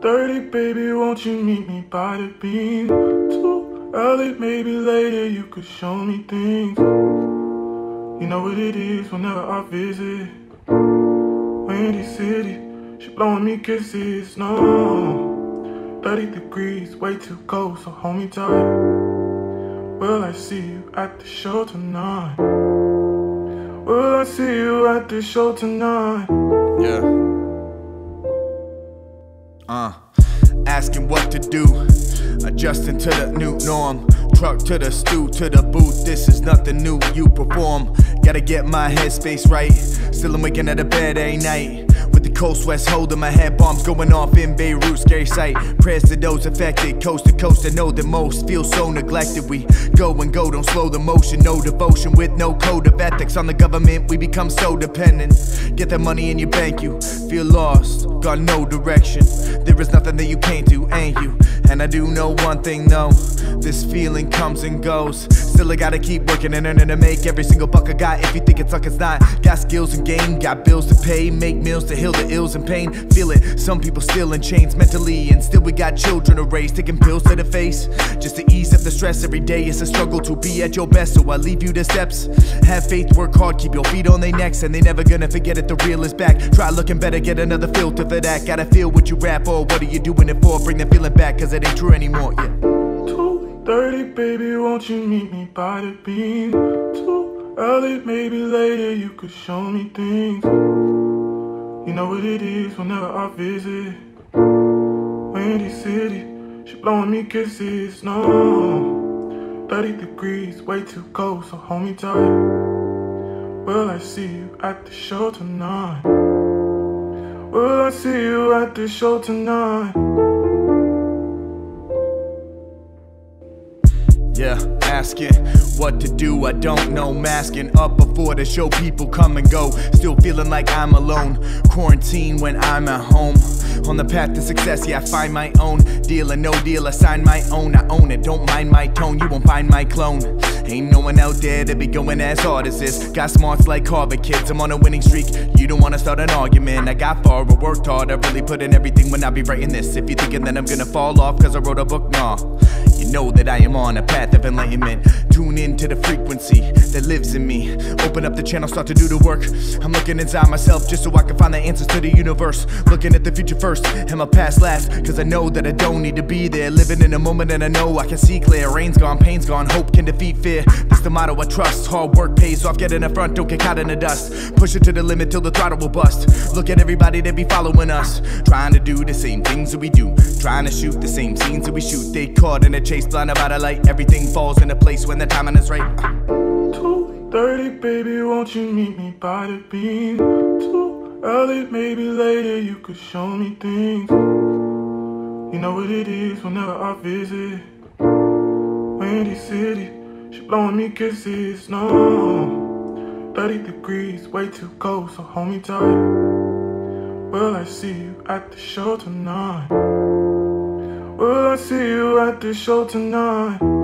2:30, baby, won't you meet me by the beam? Too early, maybe later, you could show me things. You know what it is whenever I visit. Windy city, she blowing me kisses, no. 30 degrees, way too cold, so hold me tight. Will I see you at the show tonight? Will I see you at the show tonight? Yeah. Asking what to do, adjusting to the new norm. Truck to the stew, to the booth, this is nothing new, you perform. Gotta get my headspace right, still I'm waking out of bed every night. With the cold sweats holding my head, bombs going off in Beirut, scary sight. Prayers to those affected, coast to coast, I know the most. Feel so neglected, we go and go, don't slow the motion. No devotion with no code of ethics. On the government, we become so dependent. Get that money in your bank, you feel lost, got no direction. There is nothing that you can't do, ain't you? And I do know one thing though, this feeling comes and goes. Still I gotta keep working and earning to make every single buck I got. If you think it's like it's not, got skills and game, got bills to pay, make meals to heal the ills and pain. Feel it, some people still in chains mentally, and still we got children to raise, taking pills to the face just to ease up the stress. Every day it's a struggle to be at your best, so I leave you the steps. Have faith, work hard, keep your feet on their necks, and they never gonna forget it, the real is back. Try looking better, get another filter for that. Gotta feel what you rap, or what are you doing it for? Bring the feeling back, cause it ain't true anymore, yeah. 2:30, baby, won't you meet me by the beam? Too early, maybe later, you could show me things. You know what it is whenever I visit. Windy city, she blowing me kisses, no. 30 degrees, way too cold, so hold me tight. Will I see you at the show tonight? Will I see you at the show tonight? Yeah, asking what to do, I don't know. Masking up before the show, people come and go. Still feeling like I'm alone. Quarantine when I'm at home. On the path to success, yeah, I find my own. Deal or no deal, I sign my own. I own it, don't mind my tone, you won't find my clone. Ain't no one out there to be going as hard as this. Got smarts like Harvard kids, I'm on a winning streak. You don't wanna start an argument. I got far, I worked hard, I really put in everything when I be writing this. If you're thinking that I'm gonna fall off cause I wrote a book, nah. You know that I am on a path of enlightenment. Tune into the frequency that lives in me. Open up the channel, start to do the work. I'm looking inside myself just so I can find the answers to the universe. Looking at the future first and my past last, cause I know that I don't need to be there. Living in a moment and I know I can see clear. Rain's gone, pain's gone, hope can defeat fear. That's the motto I trust. Hard work pays off, get in the front, don't get caught in the dust. Push it to the limit till the throttle will bust. Look at everybody that be following us, trying to do the same things that we do, trying to shoot the same scenes that we shoot. They caught in a chase, blind about a light. Everything falls into place when the timing is right. 2:30, baby, won't you meet me by the beam? Too early, maybe later, you could show me things. You know what it is whenever I visit. Windy city, she blowing me kisses, no. 30 degrees, way too cold, so hold me tight. Will I see you at the show tonight? Will I see you at the show tonight?